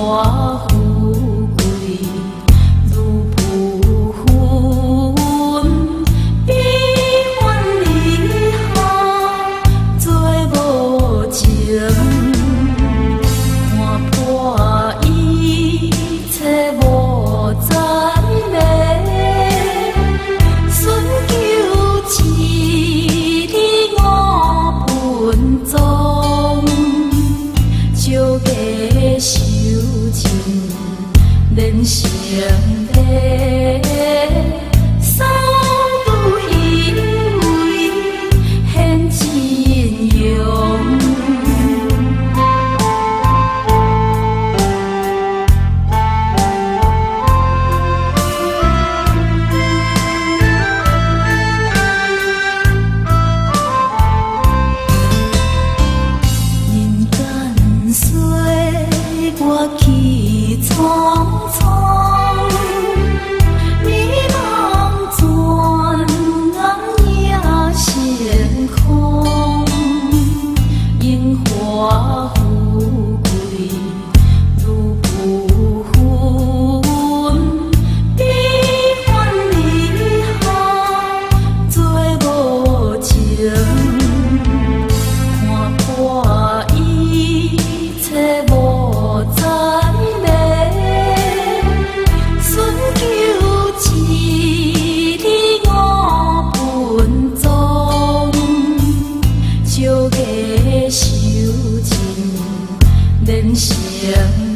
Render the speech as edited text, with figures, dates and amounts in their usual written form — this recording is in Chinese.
花富贵如浮云，悲欢离合做无情，看破一切无再美，寻求一日五分钟，少加受情连成地。三度因为显真容。人间岁月去匆匆，迷茫转眼成空。樱花富贵如浮云，悲欢离合做无情，看破一切无再美，寻求一日五分钟，少加受情连成